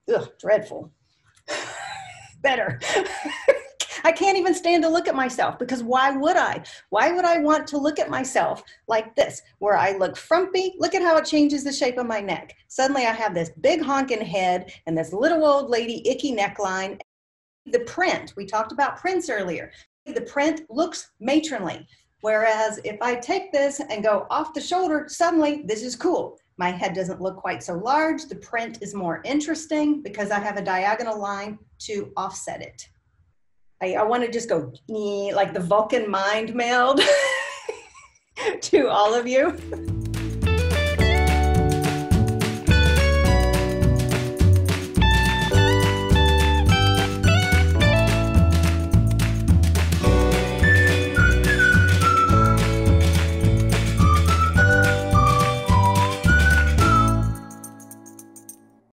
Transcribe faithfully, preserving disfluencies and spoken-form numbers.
ugh, dreadful. Better. I can't even stand to look at myself, because why would I? Why would I want to look at myself like this, where I look frumpy? Look at how it changes the shape of my neck. Suddenly I have this big honking head and this little old lady icky neckline. The print, we talked about prints earlier. The print looks matronly. Whereas if I take this and go off the shoulder, suddenly this is cool. My head doesn't look quite so large. The print is more interesting because I have a diagonal line to offset it. I, I want to just go like the Vulcan mind meld to all of you.